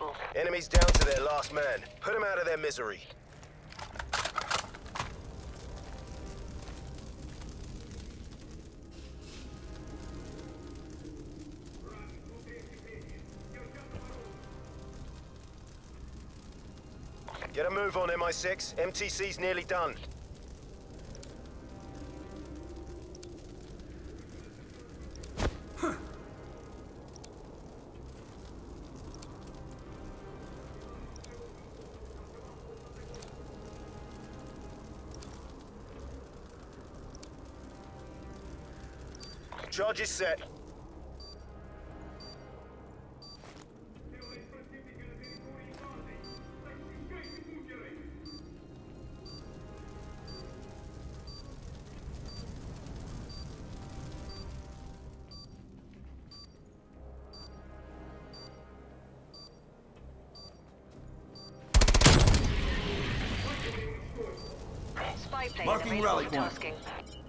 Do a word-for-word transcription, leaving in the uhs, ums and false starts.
available. Enemies down to their last man. Put them out of their misery. Get a move on, M I six. M T C's nearly done. Charge is set. Spy plane Marking available rally for point. tasking.